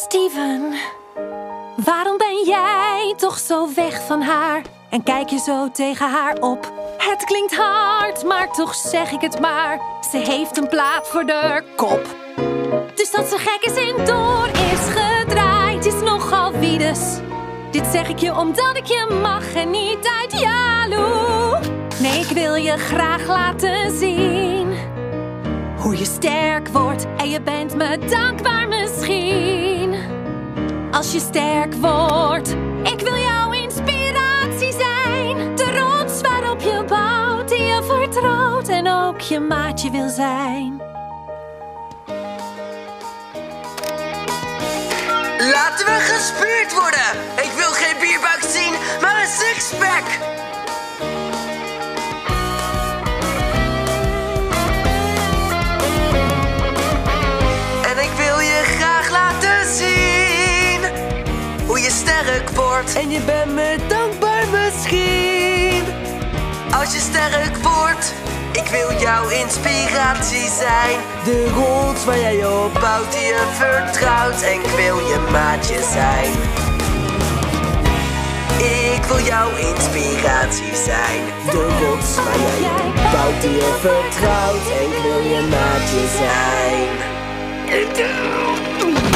Steven, waarom ben jij toch zo weg van haar? En kijk je zo tegen haar op? Het klinkt hard, maar toch zeg ik het maar. Ze heeft een plaat voor de kop. Dus dat ze gek is en door is gedraaid is nogal wiedes. Dit zeg ik je omdat ik je mag en niet uit jaloers. Nee, ik wil je graag laten zien hoe je sterk wordt en je bent me dankbaar misschien. Als je sterk wordt, ik wil jouw inspiratie zijn. De rots waarop je bouwt, die je vertrouwt en ook je maatje wil zijn. Laten we gespuurd worden! Ik wil geen bierbuik zien, maar een sixpack! En ik wil je graag laten zien hoe je sterk wordt. En je bent me dankbaar misschien. Als je sterk wordt, ik wil jouw inspiratie zijn. De rots waar jij op bouwt, die je vertrouwt. En ik wil je maatje zijn. Ik wil jouw inspiratie zijn. De rots waar jij op bouwt, die je vertrouwt. En ik wil je maatje zijn.